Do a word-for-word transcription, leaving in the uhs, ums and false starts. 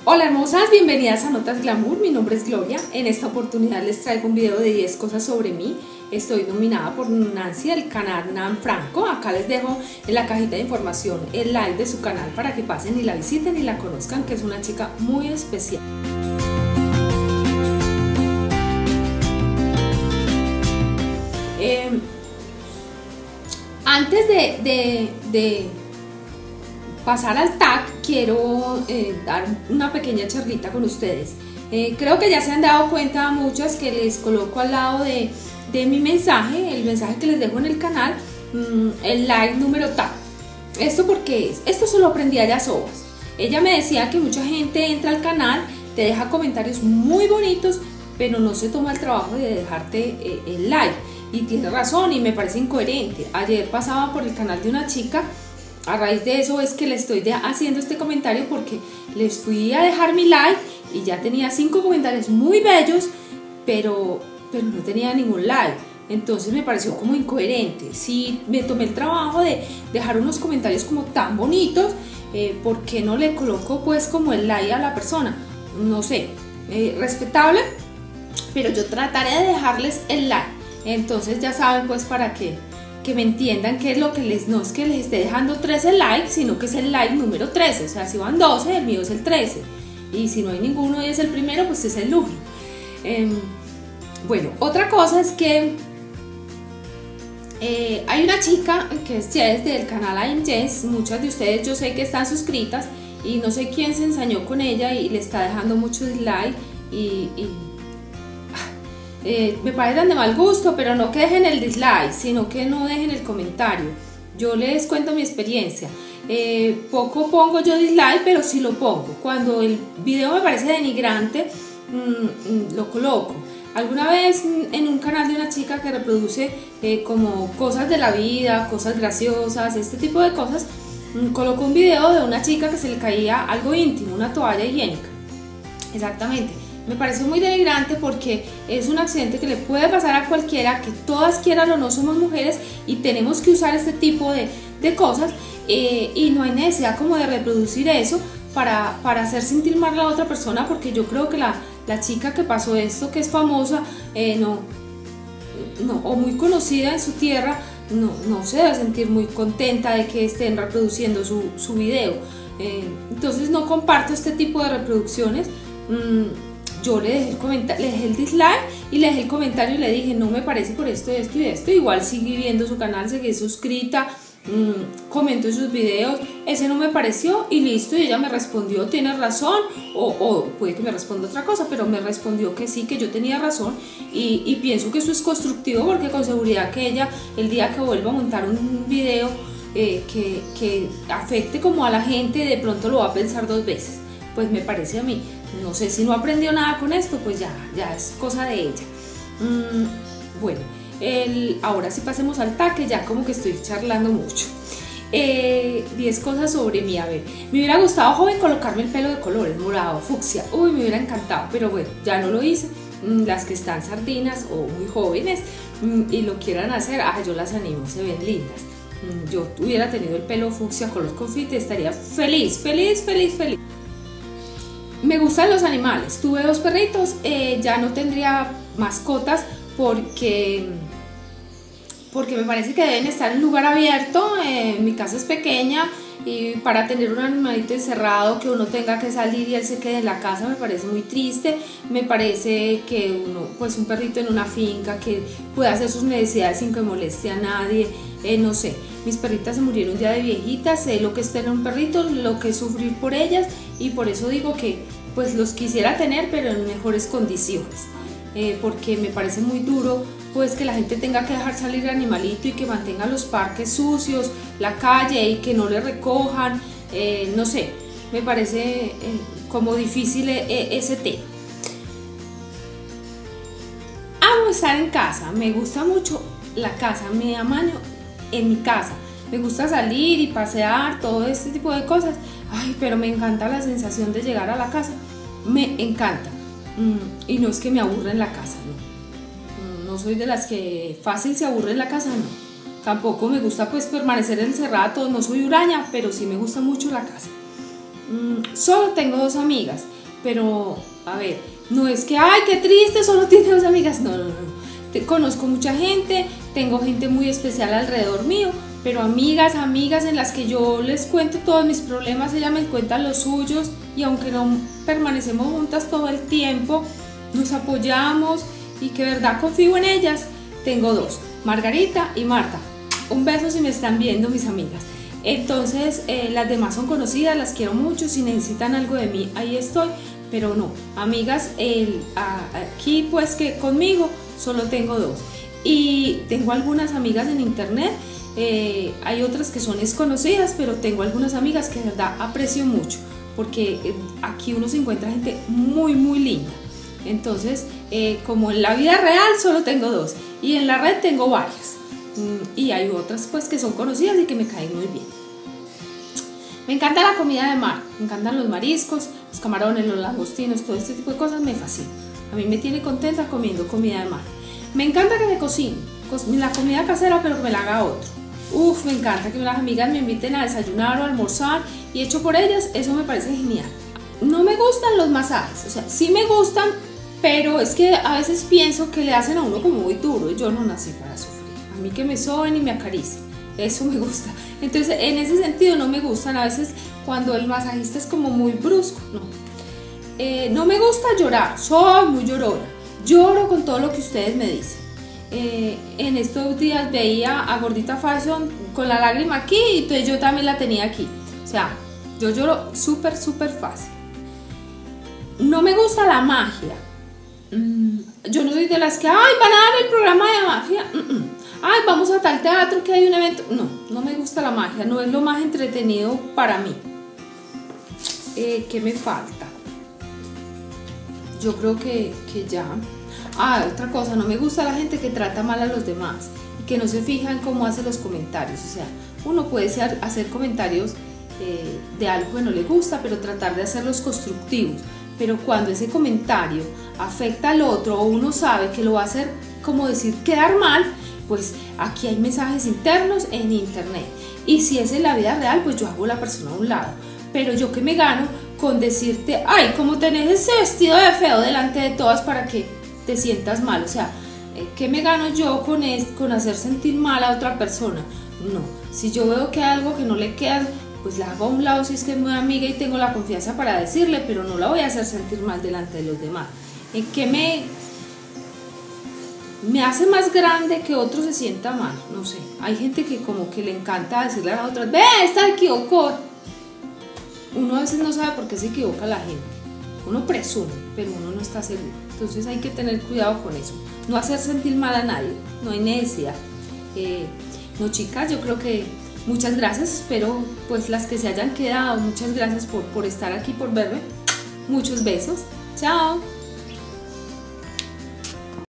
Hola hermosas, bienvenidas a Notas Glamour, mi nombre es Gloria. En esta oportunidad les traigo un video de diez cosas sobre mí. Estoy nominada por Nancy del canal Nan Franco. Acá les dejo en la cajita de información el like de su canal para que pasen y la visiten y la conozcan, que es una chica muy especial. Eh, antes de, de, de pasar al tag, quiero eh, dar una pequeña charlita con ustedes. Eh, creo que ya se han dado cuenta muchas que les coloco al lado de, de mi mensaje, el mensaje que les dejo en el canal, mmm, el like número tag. ¿Esto por qué es? Esto se lo aprendí a Yasobas. Ella me decía que mucha gente entra al canal, te deja comentarios muy bonitos, pero no se toma el trabajo de dejarte eh, el like. Y tiene razón y me parece incoherente. Ayer pasaba por el canal de una chica. A raíz de eso es que le estoy de haciendo este comentario, porque les fui a dejar mi like y ya tenía cinco comentarios muy bellos, pero, pero no tenía ningún like. Entonces me pareció como incoherente. Si me tomé el trabajo de dejar unos comentarios como tan bonitos, eh, ¿por qué no le coloco pues como el like a la persona? No sé, eh, respetable, pero yo trataré de dejarles el like. Entonces ya saben pues para qué. Que me entiendan qué es lo que les, no es que les esté dejando trece likes, sino que es el like número trece, o sea, si van doce, el mío es el trece, y si no hay ninguno y es el primero, pues es el uno. Eh, bueno, otra cosa es que eh, hay una chica que es Jess del canal I Am Jess. Muchas de ustedes yo sé que están suscritas y no sé quién se ensañó con ella y le está dejando mucho dislike y... y Eh, me parecen de mal gusto, pero no que dejen el dislike, sino que no dejen el comentario. Yo les cuento mi experiencia. Eh, poco pongo yo dislike, pero sí lo pongo. Cuando el video me parece denigrante, mmm, lo coloco. Alguna vez en un canal de una chica que reproduce eh, como cosas de la vida, cosas graciosas, este tipo de cosas, mmm, colocó un video de una chica que se le caía algo íntimo, una toalla higiénica. Exactamente. Me parece muy denigrante porque es un accidente que le puede pasar a cualquiera, que todas quieran o no somos mujeres y tenemos que usar este tipo de, de cosas eh, y no hay necesidad como de reproducir eso para, para hacer sentir mal a la otra persona, porque yo creo que la, la chica que pasó esto, que es famosa eh, no, no, o muy conocida en su tierra, no, no se debe sentir muy contenta de que estén reproduciendo su, su video. Eh, entonces no comparto este tipo de reproducciones. Mm, Yo le dejé, el le dejé el dislike y le dejé el comentario y le dije, no me parece por esto, esto y esto. Igual sigue viendo su canal, sigue suscrita, mmm, comento sus videos, ese no me pareció y listo. Y ella me respondió, tienes razón, o, o puede que me responda otra cosa, pero me respondió que sí, que yo tenía razón y, y pienso que eso es constructivo, porque con seguridad que ella, el día que vuelva a montar un video eh, que, que afecte como a la gente, de pronto lo va a pensar dos veces. Pues me parece a mí. No sé si no aprendió nada con esto, pues ya, ya es cosa de ella. Mm, bueno, el, ahora sí pasemos al tag, que ya como que estoy charlando mucho. Eh, diez cosas sobre mí. A ver, me hubiera gustado joven colocarme el pelo de colores, morado, fucsia. Uy, me hubiera encantado, pero bueno, ya no lo hice. Mm, las que están sardinas o muy jóvenes mm, y lo quieran hacer, ah, yo las animo, se ven lindas. Mm, yo hubiera tenido el pelo fucsia color confite, estaría feliz, feliz, feliz, feliz. Me gustan los animales, tuve dos perritos, eh, ya no tendría mascotas porque, porque me parece que deben estar en un lugar abierto. Eh, mi casa es pequeña y para tener un animalito encerrado, que uno tenga que salir y él se quede en la casa, me parece muy triste. Me parece que uno, pues un perrito en una finca que pueda hacer sus necesidades sin que moleste a nadie, eh, no sé. Mis perritas se murieron ya de viejitas, sé lo que es tener un perrito, lo que es sufrir por ellas, y por eso digo que pues los quisiera tener, pero en mejores condiciones, eh, porque me parece muy duro pues que la gente tenga que dejar salir el animalito y que mantenga los parques sucios, la calle, y que no le recojan, eh, no sé, me parece eh, como difícil eh, ese tema. Amo estar en casa, me gusta mucho la casa, me amaño en mi casa, me gusta salir y pasear, todo este tipo de cosas. Ay, pero me encanta la sensación de llegar a la casa, me encanta. Mm, y no es que me aburra en la casa, no. No soy de las que fácil se aburre en la casa, no. Tampoco me gusta pues permanecer encerrada, no soy huraña, pero sí me gusta mucho la casa. mm, solo tengo dos amigas, pero a ver, no es que, ay, qué triste, solo tiene dos amigas, no, no, no. Te, conozco mucha gente, tengo gente muy especial alrededor mío, pero amigas, amigas en las que yo les cuento todos mis problemas, ellas me cuentan los suyos, y aunque no permanecemos juntas todo el tiempo, nos apoyamos y que de verdad confío en ellas. Tengo dos, Margarita y Marta. Un beso si me están viendo, mis amigas. Entonces eh, las demás son conocidas, las quiero mucho, si necesitan algo de mí, ahí estoy, pero no, amigas, el, a, aquí pues que conmigo solo tengo dos, y tengo algunas amigas en internet, eh, hay otras que son desconocidas, pero tengo algunas amigas que de verdad aprecio mucho, porque eh, aquí uno se encuentra gente muy muy linda. Entonces eh, como en la vida real solo tengo dos, y en la red tengo varias. Y hay otras pues que son conocidas y que me caen muy bien. Me encanta la comida de mar, me encantan los mariscos, los camarones, los langostinos, todo este tipo de cosas me fascina. A mí me tiene contenta comiendo comida de mar. Me encanta que me cocine, la comida casera, pero que me la haga otro. Uf, me encanta que las amigas me inviten a desayunar o a almorzar y hecho por ellas, eso me parece genial. No me gustan los masajes, o sea, sí me gustan, pero es que a veces pienso que le hacen a uno como muy duro y yo no nací para sufrir. A mí que me soben y me acaricien, eso me gusta. Entonces en ese sentido no me gustan a veces cuando el masajista es como muy brusco, no. Eh, no me gusta llorar, soy muy llorona, lloro con todo lo que ustedes me dicen. Eh, en estos días veía a Gordita Fashion con la lágrima aquí y entonces yo también la tenía aquí. O sea, yo lloro súper súper fácil. No me gusta la magia. Mm, yo no soy de las que, ay, van a dar el programa de magia. Mm -mm. Ay, vamos a tal teatro que hay un evento. No, no me gusta la magia, no es lo más entretenido para mí. Eh, ¿Qué me falta? Yo creo que, que ya. Ah, otra cosa, no me gusta la gente que trata mal a los demás y que no se fija en cómo hace los comentarios. O sea, uno puede ser, hacer comentarios eh, de algo que no le gusta, pero tratar de hacerlos constructivos. Pero cuando ese comentario afecta al otro o uno sabe que lo va a hacer, como decir, quedar mal, pues aquí hay mensajes internos en internet. Y si es en la vida real, pues yo hago la persona a un lado. Pero yo que me gano con decirte, ay, como tenés ese vestido de feo delante de todas para que te sientas mal. O sea, ¿qué me gano yo con, es, con hacer sentir mal a otra persona? No, si yo veo que hay algo que no le queda, pues la hago a un lado si es que es muy amiga y tengo la confianza para decirle, pero no la voy a hacer sentir mal delante de los demás. ¿En qué me, me hace más grande que otro se sienta mal? No sé, hay gente que como que le encanta decirle a las otras, ve, esta se equivocó. Uno a veces no sabe por qué se equivoca la gente. Uno presume, pero uno no está seguro. Entonces hay que tener cuidado con eso. No hacer sentir mal a nadie, no hay necesidad. Eh, no, chicas, yo creo que muchas gracias. Espero pues las que se hayan quedado, muchas gracias por, por estar aquí, por verme. Muchos besos. Chao.